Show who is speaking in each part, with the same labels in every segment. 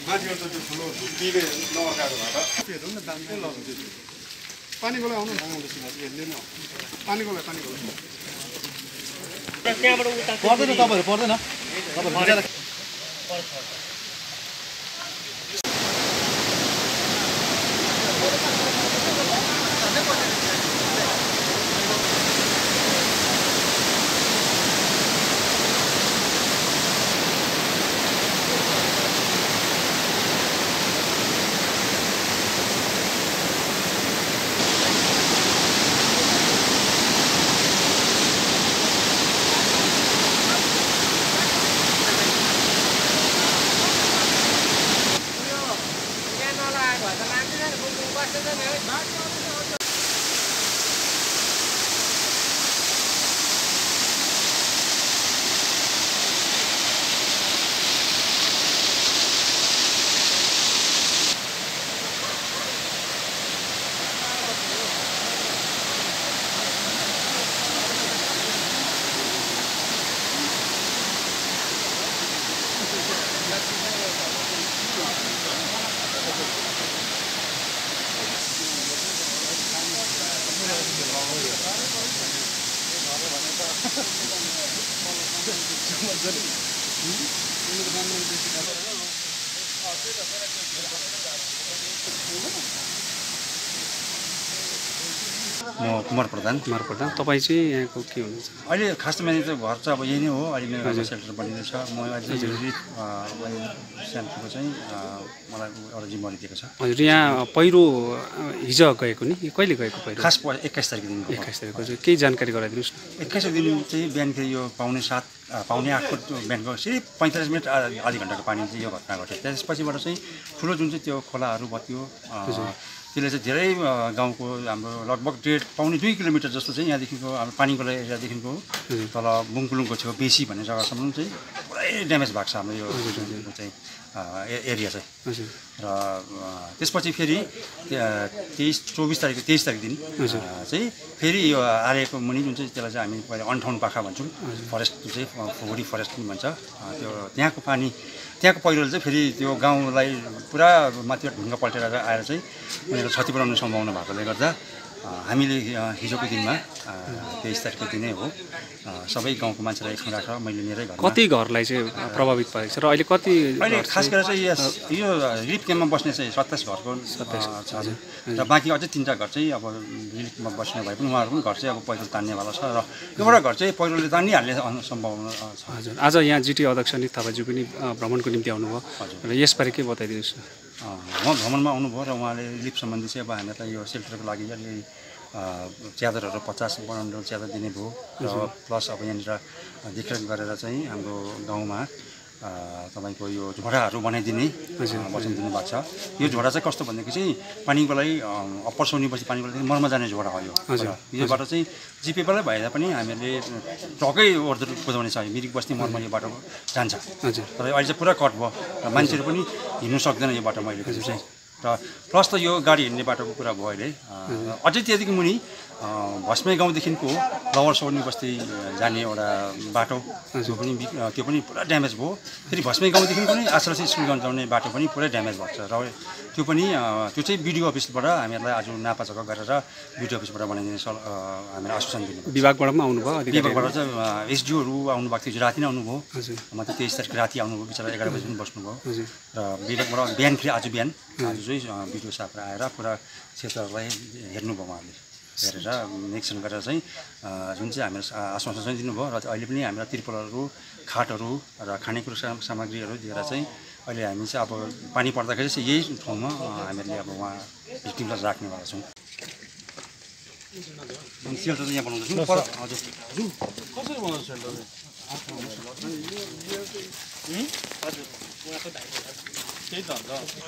Speaker 1: माथिबाट त्यो ठुलो धुप्पीले नअगाएको भएर हेर्नु न दामी लगाउँछ त्यो पानीको लागि आउनु न हेर्ने न पानीको लागि
Speaker 2: त्यहाँबाट उता
Speaker 3: पर्दैन तपाईहरु पर्दैन तपाईहरु
Speaker 4: कुमार प्रधान
Speaker 2: तपाईँ चाहिँ यहाँको के हुनुहुन्छ
Speaker 4: अहिले खास मैले चाहिँ घर चाहिँ अब यही नै हो अहिले मेरो सेल्टर बनिँदैछ म अहिले रिलिफ सेन्टरको चाहिँ मलाई एउटा जिम्मेवारी दिएको छ
Speaker 2: हजुर यहाँ पहिरो हिजो गएको नि कहिले गएको पहिरो
Speaker 4: खास 21 तारिक दिन
Speaker 2: 21 तारिकको चाहिँ केही जानकारी गराइदिनुहोस् न
Speaker 4: 21 दिन चाहिँ बिहानखेरि यो पाउने 8 बिहानको सिर्फ 45 मिनट आधी घन्टाको पानी चाहिँ यो घटना घट्यो त्यसपछिबाट चाहिँ ठुलो जुन चाहिँ त्यो खोलाहरू बत्यो त्यसले चाहिँ धेरै गाउँको हाम्रो लगभग 1.5 किलोमिटर जस्तो चाहिँ यहाँदेखिको हाम्रो पानीको एरियादेखिको तल बुङकुलुङको छेउ बेसी भन्ने जग्गासम्म चाहिँ पुरै ड्यामेज भएको छ हाम्रो यो चाहिँ एरिया चाहिँ र त्यसपछि फेरि 23 तारिक दिन चाहिँ फेरि यो आर्यको मुनि जुन चाहिँ त्यसलाई चाहिँ हामी पहिला अन्ठाउन पाखा भन्छौँ फरेस्ट जुन चाहिँ फोहोरी फरेस्ट पनि भन्छ त्यो त्यहाँको पहिरोले चाहिँ फेरि त्यो गाउँलाई पुरा माथिबाट ढुङ्गा पल्टेर आएर चाहिँ उनीहरू क्षति पुर्याउने सम्भावना भएकोले गर्दा हामीले हिजोको दिनमा 23 तारिकको दिनै हो सबै गाउँको मान्छेलाई एकमा राखेर मैले मेरै घरमा
Speaker 2: कति घरलाई चाहिँ प्रभावित पारेको छ र अहिले
Speaker 4: खास गरेर चाहिँ यो रिलिफ क्याम्पमा बस्ने चाहिँ 27 घरको 27 छ र बाँकी अझै 3टा घर चाहिँ अब रिलिफमा बस्ने भए पनि उहाँहरू पनि घर चाहिँ अब पहिरो तान्नेवाला छ र एउटा घर चाहिँ पहिरोले तानिहाल्ने सम्भावना छ
Speaker 2: हजुर आज यहाँ जिटी अध्यक्ष अनित थापाज्यू पनि भ्रमणको निम्ति आउनुभयो र यसबारे के बताइदिनुहोस् न
Speaker 4: उहाँ भ्रमणमा आउनुभयो र उहाँले रिलिफ सम्बन्धी चाहिँ अब हामीलाई यो सेल्टरको लागि अलि च्यादरहरू 50 बन्डल च्यादर दिने भयो र प्लस अब यहाँनिर देखरेख गरेर चाहिँ हाम्रो गाउँमा तपाईको यो झोडाहरू बनाइदिने वचन दिनुभएको छ यो झोडा चाहिँ कस्तो भनेदेखि चाहिँ पानीको लागि अप्पर सौनीपछि पानीको लागि मर्म जाने झोडा हो योबाट चाहिँ जिपेबाटै भए पनि हामीले टकै ओर्दर कुदाउने छ मिरिक बस्ती मर्म यो बाटो जान्छ तर अहिले चाहिँ पुरा कट भयो र मान्छेहरू पनि हिँड्नु सक्दैन यो बाटोमा अहिले चाहिँ र प्लस त यो गाडी हिँड्ने बाटोको कुरा भयो अहिले अझै त्यहाँदेखि मुनि भस्मे गाउँदेखिको लवर सौनी बस्ती जाने एउटा बाटो त्यो पनि पुरा ड्यामेज भयो फेरि भस्मे गाउँदेखि पनि आश्रय स्कुल जाने बाटो पनि पुरै ड्यामेज भएको छ र त्यो पनि त्यो चाहिँ बिडिओ अफिसबाट हामीहरूलाई आज नापाचक्का गरेर बिडिओ अफिसबाट बनाइदिने हामीलाई आश्वासन दिनु
Speaker 2: विभागबाट पनि आउनुभयो
Speaker 4: विभागबाट चाहिँ एसडिओहरू आउनुभएको थियो राति नै आउनुभयो म त 23 तारिक राति आउनुभयो बिचरा 11 बजी पनि बस्नुभयो र विभागबाट बिहान आज चाहिँ बिडिओ साहब आएर पुरा क्षेत्रहरूलाई हेर्नुभयो उहाँहरूले हेरेर निरीक्षण गरेर चाहिँ जुन चाहिँ हामीलाई आश्वासन चाहिँ दिनुभयो र अहिले पनि हामीलाई तिर्पलहरू खाटहरू र खानेकुरा सामग्रीहरू दिएर चाहिँ अहिले हामी चाहिँ अब पानी पर्दाखेरि चाहिँ यही ठाउँमा हामीहरूले अब उहाँ भिक्टिमलाई राख्नेवाला छौँ सेल्टर चाहिँ यहाँ बनाउँदैछौँ हजुर
Speaker 3: कसरी बनाउँछ सेल्टर त्यही त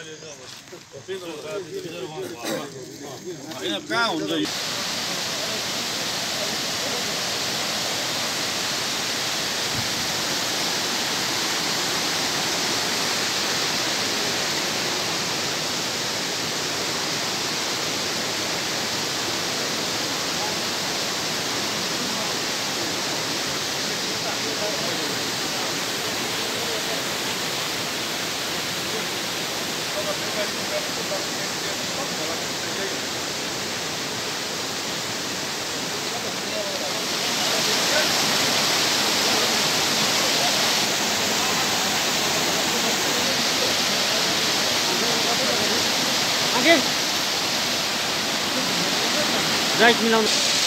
Speaker 3: होइन कहाँ हुन्छ
Speaker 5: राइट मिलाउनु